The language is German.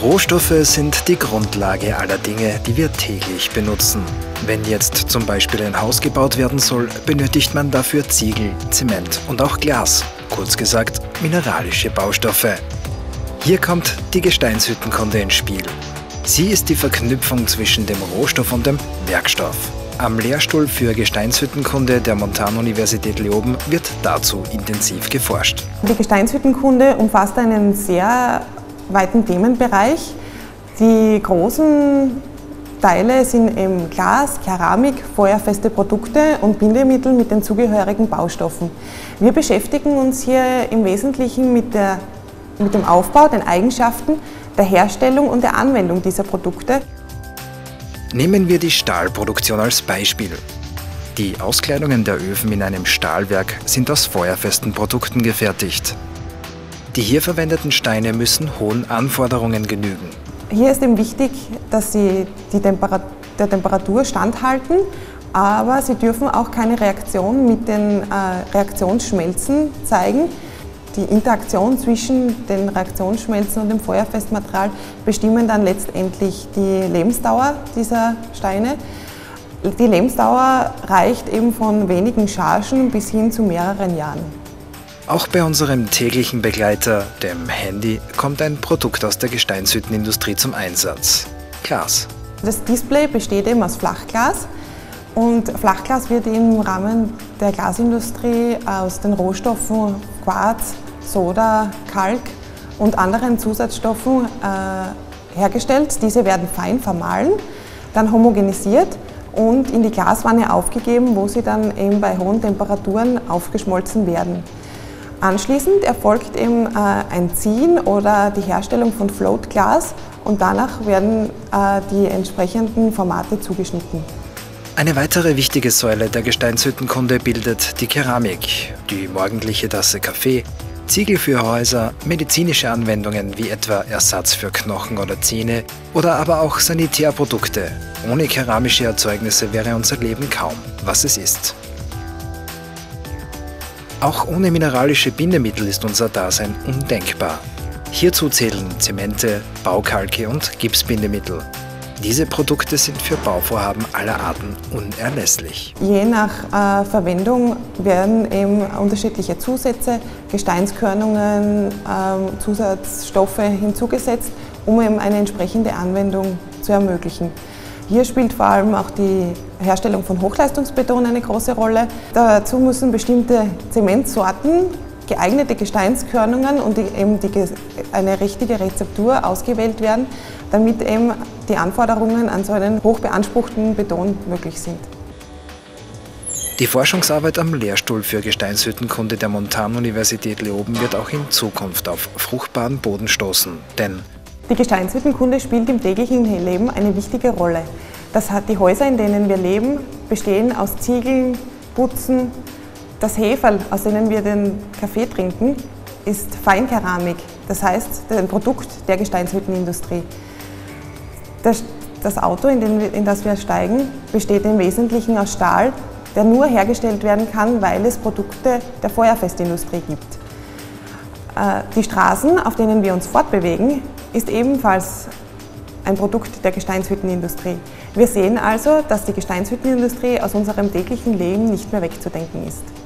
Rohstoffe sind die Grundlage aller Dinge, die wir täglich benutzen. Wenn jetzt zum Beispiel ein Haus gebaut werden soll, benötigt man dafür Ziegel, Zement und auch Glas, kurz gesagt mineralische Baustoffe. Hier kommt die Gesteinshüttenkunde ins Spiel. Sie ist die Verknüpfung zwischen dem Rohstoff und dem Werkstoff. Am Lehrstuhl für Gesteinshüttenkunde der Montanuniversität Leoben wird dazu intensiv geforscht. Die Gesteinshüttenkunde umfasst einen sehr weiten Themenbereich. Die großen Teile sind eben Glas, Keramik, feuerfeste Produkte und Bindemittel mit den zugehörigen Baustoffen. Wir beschäftigen uns hier im Wesentlichen mit dem Aufbau, den Eigenschaften, der Herstellung und der Anwendung dieser Produkte. Nehmen wir die Stahlproduktion als Beispiel. Die Auskleidungen der Öfen in einem Stahlwerk sind aus feuerfesten Produkten gefertigt. Die hier verwendeten Steine müssen hohen Anforderungen genügen. Hier ist eben wichtig, dass sie der Temperatur standhalten, aber sie dürfen auch keine Reaktion mit den Reaktionsschmelzen zeigen. Die Interaktion zwischen den Reaktionsschmelzen und dem feuerfesten Material bestimmen dann letztendlich die Lebensdauer dieser Steine. Die Lebensdauer reicht eben von wenigen Chargen bis hin zu mehreren Jahren. Auch bei unserem täglichen Begleiter, dem Handy, kommt ein Produkt aus der Gesteinshüttenindustrie zum Einsatz: Glas. Das Display besteht eben aus Flachglas. Und Flachglas wird im Rahmen der Glasindustrie aus den Rohstoffen Quarz, Soda, Kalk und anderen Zusatzstoffen hergestellt. Diese werden fein vermahlen, dann homogenisiert und in die Glaswanne aufgegeben, wo sie dann eben bei hohen Temperaturen aufgeschmolzen werden. Anschließend erfolgt eben ein Ziehen oder die Herstellung von Floatglas und danach werden die entsprechenden Formate zugeschnitten. Eine weitere wichtige Säule der Gesteinshüttenkunde bildet die Keramik, die morgendliche Tasse Kaffee, Ziegel für Häuser, medizinische Anwendungen wie etwa Ersatz für Knochen oder Zähne oder aber auch Sanitärprodukte. Ohne keramische Erzeugnisse wäre unser Leben kaum, was es ist. Auch ohne mineralische Bindemittel ist unser Dasein undenkbar. Hierzu zählen Zemente, Baukalke und Gipsbindemittel. Diese Produkte sind für Bauvorhaben aller Arten unerlässlich. Je nach Verwendung werden eben unterschiedliche Zusätze, Gesteinskörnungen, Zusatzstoffe hinzugesetzt, um eben eine entsprechende Anwendung zu ermöglichen. Hier spielt vor allem auch die Herstellung von Hochleistungsbeton eine große Rolle. Dazu müssen bestimmte Zementsorten, geeignete Gesteinskörnungen und eine richtige Rezeptur ausgewählt werden, damit eben die Anforderungen an so einen hochbeanspruchten Beton möglich sind. Die Forschungsarbeit am Lehrstuhl für Gesteinshüttenkunde der Montanuniversität Leoben wird auch in Zukunft auf fruchtbaren Boden stoßen, denn die Gesteinshüttenkunde spielt im täglichen Leben eine wichtige Rolle. Die Häuser, in denen wir leben, bestehen aus Ziegeln, Putzen. Das Heferl, aus dem wir den Kaffee trinken, ist Feinkeramik, das heißt ein Produkt der Gesteinshüttenindustrie. Das Auto, in das wir steigen, besteht im Wesentlichen aus Stahl, der nur hergestellt werden kann, weil es Produkte der Feuerfestindustrie gibt. Die Straßen, auf denen wir uns fortbewegen, ist ebenfalls ein Produkt der Gesteinshüttenindustrie. Wir sehen also, dass die Gesteinshüttenindustrie aus unserem täglichen Leben nicht mehr wegzudenken ist.